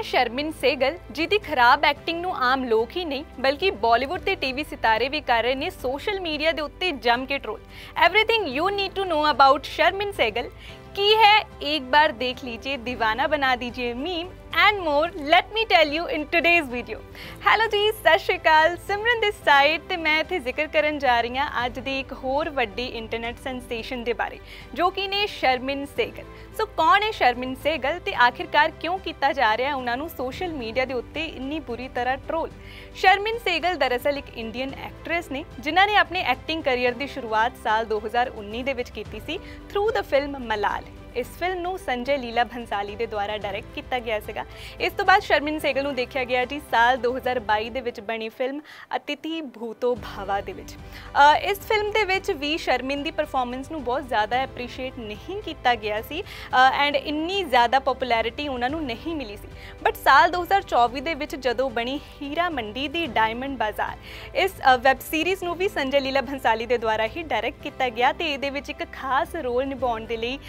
है शर्मिन सेगल, जिहदी खराब एक्टिंग नूं आम लोग ही नहीं बल्कि बॉलीवुड ते टीवी सितारे भी कर रहे ने सोशल मीडिया दे उत्ते जम के troll. Everything you need to know about Sharmin Segal की है, एक बार देख लीजिए, दीवाना बना दीजिए meme and more. Let me tell you in today's video. Hello जी, सत श्री अकाल, सिमरन दिस साइड ते मैं इत्थे जिक्र करन जा रही हाँ अज दी एक होर वड्डी इंटरनेट सेंसेशन दे बारे, जो कि ने शर्मिन सेगल। सो कौन है शर्मिन सेगल ते आखिरकार क्यों किया जा रहा है उन्हां नूं सोशल मीडिया दे उत्ते इन्नी बुरी तरह ट्रोल। शर्मिन सेगल दरअसल एक इंडियन एक्ट्रेस ने जिन्हां ने अपने एक्टिंग करियर की शुरुआत साल 2019 दे विच कीती सी थ्रू द फिल्म मलाल। इस फिल्म नूं संजय लीला भंसाली दे द्वारा डायरैक्ट किया गया सीगा। इस तो बाद शर्मिन सेगल नूं देखा गया जी साल 2022 दे विच बनी फिल्म अतिथि भूतो भावा दे विच। इस फिल्म दे विच भी शर्मिन दी परफॉर्मेंस नूं बहुत ज़्यादा एप्रीशिएट नहीं किया गया सी एंड इन्नी ज़्यादा पॉपुलैरिटी उन्हां नूं नहीं मिली सी। बट साल 2024 दे विच जदों बनी हीरा मंडी दी डायमंड बाजार, इस वैब सीरीज़ नूं भी संजय लीला भंसाली दे द्वारा ही डायरैक्ट किया गया ते इहदे विच एक खास रोल निभाउण दे लई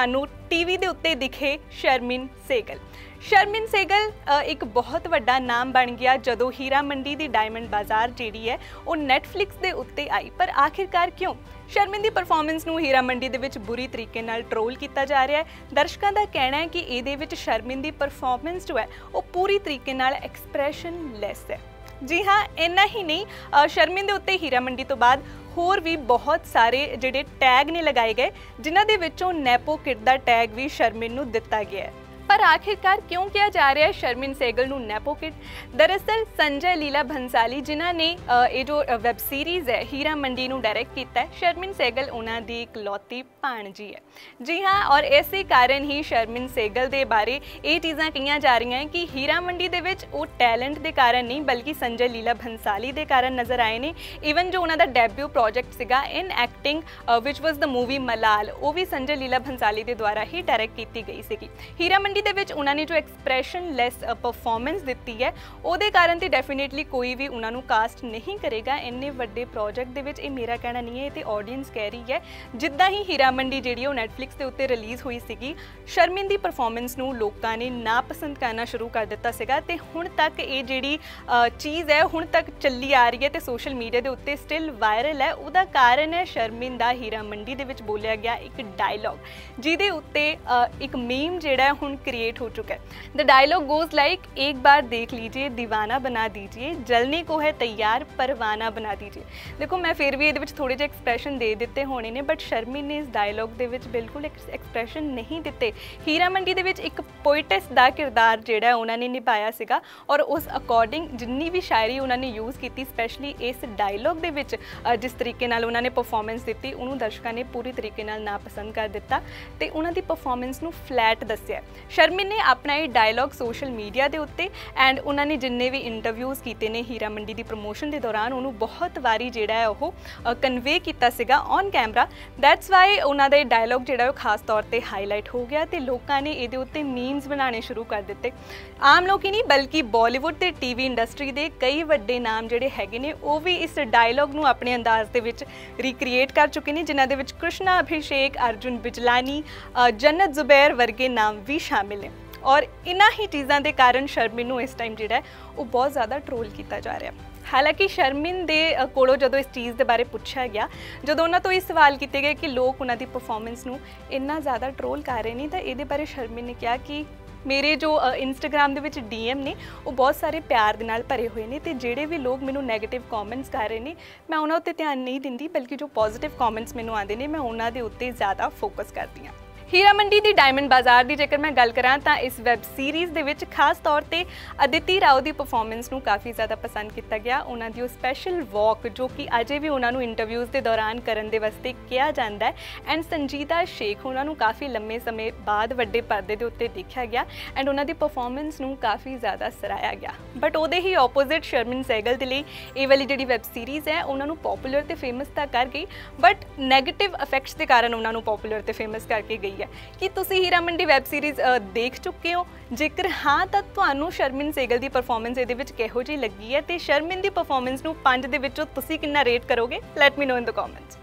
टीवी दे उत्ते दिखे शर्मिन सेगल। शर्मिन सेगल एक बहुत वड्डा नाम बन गया जदों हीरा मंडी दी डायमंड बाजार जिहड़ी है वो नैटफ्लिक्स दे उत्ते आई। पर आखिरकार क्यों शर्मिन दी परफॉर्मेंस नूं हीरा मंडी दे विच बुरी तरीके नाल ट्रोल किया जा रहा है। दर्शकों का कहना है कि इहदे विच शर्मिन दी परफॉर्मेंस जो है वो पूरी तरीके नाल एक्सप्रैशन लैस है। जी हाँ, इन्ना ही नहीं, शर्मिन दे उत्ते हीरा मंडी तो बाद होर भी बहुत सारे जिहड़े टैग ने लगाए गए, जिन्हां दे विचों नैपो किड दा टैग भी शर्मिन नूं दिता गया है। पर आखिरकार क्यों किया जा रहा है शर्मिन सेगल नूं नैपो किड? दरअसल संजय लीला भंसाली जिन्हां ने ये जो वैब सीरीज़ है हीरा मंडी नूं डायरैक्ट किया है, शर्मिन सेगल उन्हां दी इकलौती भाणजी है। जी हाँ, और इसे कारण ही शर्मिन सेगल दे बारे ये चीज़ां कहियां जा रही हैं कि हीरा मंडी दे विच वो टैलेंट दे कारण नहीं बल्कि संजय लीला भंसाली दे कारण नज़र आए ने। ईवन जो उन्हां दा डेब्यू प्रोजेक्ट सीगा in acting which was the movie Malaal, वो भी संजय लीला भंसाली दे द्वारा ही डायरैक्ट की गई सीगी। हीरा मंडी दे विच उन्हां ने जो एक्सप्रैशन लैस परफॉर्मेंस दिती है उहदे कारण ते डेफिनेटली कोई भी उन्हां नूं कास्ट नहीं करेगा इन्ने वड्डे प्रोजेक्ट दे विच। मेरा कहना नहीं है, ये ऑडियंस कह रही है। जिद्दां ही हीरा मंडी जिहड़ी वो नैटफ्लिक्स के उत्ते रिलीज़ हुई सीगी, शर्मिन दी परफॉर्मेंस नूं लोकां ने नापसंद करना शुरू कर दिता सीगा ते हुण तक ये जिहड़ी चीज़ है हुण तक चली आ रही है ते सोशल मीडिया के उत्ते स्टिल वायरल है। उहदा कारण है शर्मिन दा हीरा मंडी दे विच बोलिया गया एक डायलॉग, जिहदे उत्ते एक मीम जिहड़ा हुण क्रिएट हो चुका है। द डायलॉग गोज लाइक, एक बार देख लीजिए, दीवाना बना दीजिए, जलने को है तैयार, परवाना बना दीजिए। देखो मैं फिर भी ये थोड़े जे एक्सप्रैशन दे दिते होने ने, बट शर्मिन ने इस डायलॉग दे विच बिल्कुल एक्सप्रैशन नहीं दिते। हीरा मंडी दे विच एक पोइटेस दा किरदार जिहड़ा उन्होंने निभाया सीगा और उस अकॉर्डिंग जिन्नी भी शायरी उन्होंने यूज़ की, स्पैशली इस डायलॉग दे विच जिस तरीके नाल उन्होंने परफॉर्मेंस दी उन्होंने दर्शकों ने पूरी तरीके नाल नापसंद कर दिता ते उन्हां दी परफॉर्मेंस नूं फ्लैट दस्सिया। शर्मिन ने अपना ये डायलॉग सोशल मीडिया के उत्ते एंड उन्होंने जिन्ने भी इंटरव्यूज़ किए ने हीरा मंडी की प्रमोशन के दौरान उन्होंने बहुत बारी जिहड़ा है वो कन्वे किया सीगा ऑन कैमरा। दैट्स वाई उन्होंने डायलॉग जिहड़ा खास तौर पर हाईलाइट हो गया तो लोगों ने ये उत्ते मीम्स बनाने शुरू कर दिते। आम लोग ही नहीं बल्कि बॉलीवुड ते टीवी इंडस्ट्री के कई वड्डे नाम जिहड़े हैगे ने वो भी इस डायलॉग नूं अपने अंदाज दे विच रिक्रिएट कर चुके हैं, जिन्हां दे विच कृष्णा अभिषेक, अर्जुन बिजलानी, जन्नत जुबैर वर्गे नाम भी शामिल हैं। और इन्हां ही चीज़ों के कारण शर्मिन नूं इस टाइम जिहड़ा वो बहुत ज़्यादा ट्रोल किया जा रहा है। हालांकि शर्मिन दे कोलों जदों इस चीज़ के बारे पूछा गया, जदों उन्हां तो ये सवाल किए गए कि लोग उन्हां दी परफॉर्मेंस नूं इन्ना ज़्यादा ट्रोल कर रहे हैं, तो ये बारे शर्मिन ने कहा कि मेरे जो इंस्टाग्राम के DM ने वो बहुत सारे प्यार दे नाल भरे हुए हैं तो जिहड़े भी लोग मैनू नैगेटिव कॉमेंट्स कर रहे हैं मैं उन्हां उत्ते ध्यान नहीं दिंदी, बल्कि जो पॉजिटिव कॉमेंट्स मैनू आते हैं मैं उन्हां दे उत्ते ज़्यादा फोकस करती हाँ। हीरा मंडी की डायमंड बाजार की जेकर मैं गल करां तां इस वैब सीरीज़ दे विच खास तौर पर अदिति राव की परफॉर्मेंस नूं काफ़ी ज़्यादा पसंद किया गया। उन्हां दी स्पैशल वॉक जो कि अजे भी उन्होंने इंटरव्यूज़ के दौरान करन दे वास्ते किया जाता है एंड संजीदा शेख उन्होंने काफ़ी लंबे समय बाद वड्डे परदे के उत्ते देखा गया एंड उन्हां दी परफॉर्मेंस नूं काफ़ी ज़्यादा सराहया गया। बट उहदे ही ऑपोजिट शर्मिन सेगल दे लई ये वाली जिहड़ी वैब सीरीज़ है उन्होंने पॉपूलर तो फेमस तो कर गई, बट नैगेटिव इफैक्ट्स के कारण उन्होंने पॉपूलर तो फेमस करके गई है। कि तुसी हीरा मंडी वैब सीरीज़ देख चुके हो? जेकर हाँ तो तुहानू शर्मिन सेगल की परफॉर्मेंस ये किहो जी लगी है तो शर्मिन की परफॉर्मेंस नूं 5 दे विचों तुसी कितना रेट करोगे? Let me know in the comments.